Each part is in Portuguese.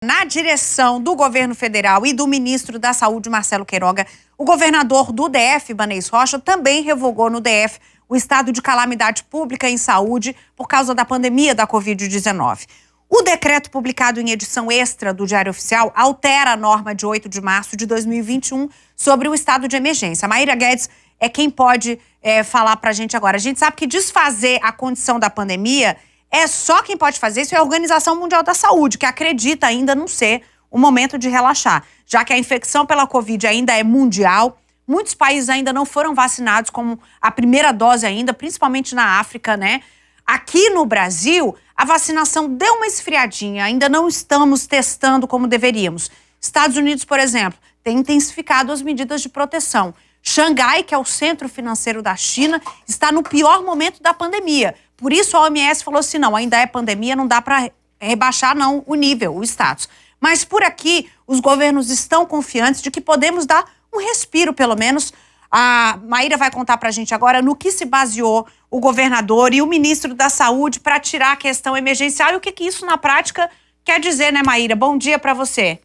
Na direção do governo federal e do ministro da Saúde, Marcelo Queiroga, o governador do DF, Ibanez Rocha, também revogou no DF o estado de calamidade pública em saúde por causa da pandemia da Covid-19. O decreto publicado em edição extra do Diário Oficial altera a norma de 8 de março de 2021 sobre o estado de emergência. A Maíra Guedes é quem pode falar para a gente agora. A gente sabe que desfazer a condição da pandemia é só quem pode fazer isso é a Organização Mundial da Saúde, que acredita ainda não ser o momento de relaxar. Já que a infecção pela Covid ainda é mundial, muitos países ainda não foram vacinados com a primeira dose ainda, principalmente na África, né? Aqui no Brasil, a vacinação deu uma esfriadinha, ainda não estamos testando como deveríamos. Estados Unidos, por exemplo, tem intensificado as medidas de proteção. Xangai, que é o centro financeiro da China, está no pior momento da pandemia. Por isso a OMS falou assim, não, ainda é pandemia, não dá para rebaixar não o nível, o status. Mas por aqui, os governos estão confiantes de que podemos dar um respiro, pelo menos. A Maíra vai contar para a gente agora no que se baseou o governador e o ministro da Saúde para tirar a questão emergencial e o que isso na prática quer dizer, né, Maíra? Bom dia para você.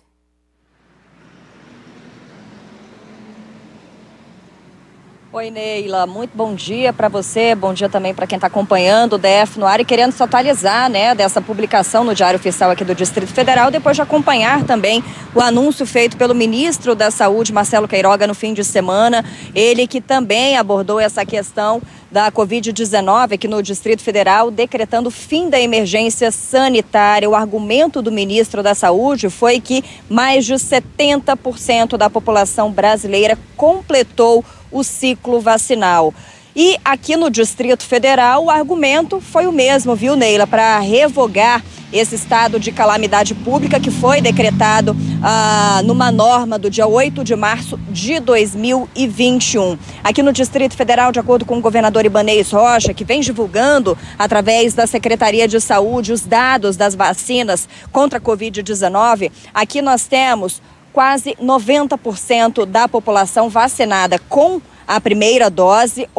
Oi, Neila, muito bom dia para você, bom dia também para quem está acompanhando o DF no ar e querendo se atualizar, né, dessa publicação no Diário Oficial aqui do Distrito Federal, depois de acompanhar também o anúncio feito pelo ministro da Saúde, Marcelo Queiroga, no fim de semana, ele que também abordou essa questão da Covid-19 aqui no Distrito Federal, decretando o fim da emergência sanitária. O argumento do ministro da Saúde foi que mais de 70% da população brasileira completou o ciclo vacinal. E aqui no Distrito Federal o argumento foi o mesmo, viu, Neila, para revogar esse estado de calamidade pública que foi decretado numa norma do dia 8 de março de 2021. Aqui no Distrito Federal, de acordo com o governador Ibanez Rocha, que vem divulgando através da Secretaria de Saúde os dados das vacinas contra a Covid-19, aqui nós temos quase 90% da população vacinada com a primeira dose,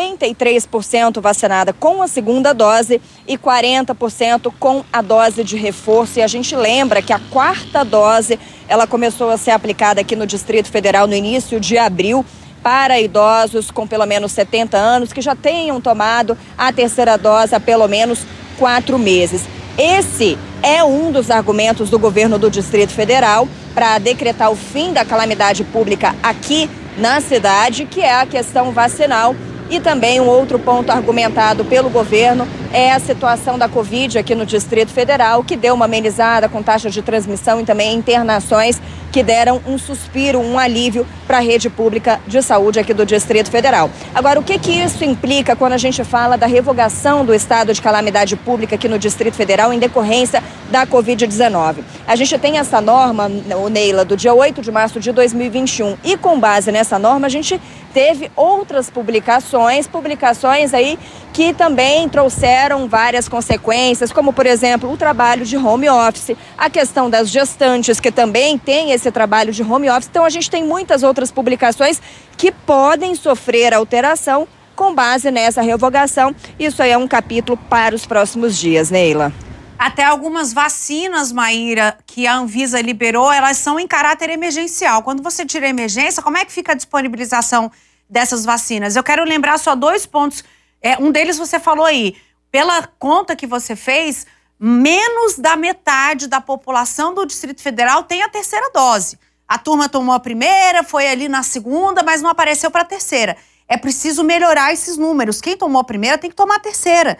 83% vacinada com a segunda dose e 40% com a dose de reforço. E a gente lembra que a quarta dose, ela começou a ser aplicada aqui no Distrito Federal no início de abril para idosos com pelo menos 70 anos que já tenham tomado a terceira dose há pelo menos 4 meses. Esse é um dos argumentos do governo do Distrito Federal para decretar o fim da calamidade pública aqui na cidade, que é a questão vacinal. E também um outro ponto argumentado pelo governo é a situação da Covid aqui no Distrito Federal, que deu uma amenizada com taxas de transmissão e também internações que deram um suspiro, um alívio para a rede pública de saúde aqui do Distrito Federal. Agora, o que isso implica quando a gente fala da revogação do estado de calamidade pública aqui no Distrito Federal em decorrência da Covid-19? A gente tem essa norma, Neila, do dia 8 de março de 2021 e com base nessa norma a gente teve outras publicações aí que também trouxeram várias consequências, como, por exemplo, o trabalho de home office, a questão das gestantes, que também tem esse trabalho de home office. Então, a gente tem muitas outras publicações que podem sofrer alteração com base nessa revogação. Isso aí é um capítulo para os próximos dias, Neila. Até algumas vacinas, Maíra, que a Anvisa liberou, elas são em caráter emergencial. Quando você tira a emergência, como é que fica a disponibilização dessas vacinas? Eu quero lembrar só 2 pontos. Um deles você falou aí. Pela conta que você fez, menos da metade da população do Distrito Federal tem a terceira dose. A turma tomou a primeira, foi ali na segunda, mas não apareceu para a terceira. É preciso melhorar esses números. Quem tomou a primeira tem que tomar a terceira.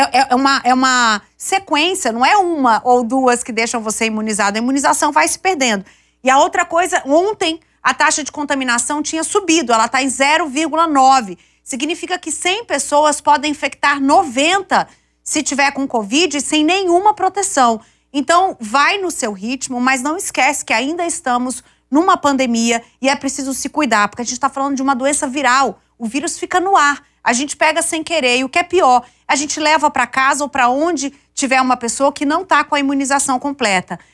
É uma sequência, não é uma ou duas que deixam você imunizado. A imunização vai se perdendo. E a outra coisa, ontem a taxa de contaminação tinha subido, ela está em 0,9. Significa que 100 pessoas podem infectar 90 se tiver com Covid sem nenhuma proteção. Então, vai no seu ritmo, mas não esquece que ainda estamos numa pandemia e é preciso se cuidar, porque a gente está falando de uma doença viral. O vírus fica no ar, a gente pega sem querer e o que é pior, a gente leva para casa ou para onde tiver uma pessoa que não está com a imunização completa.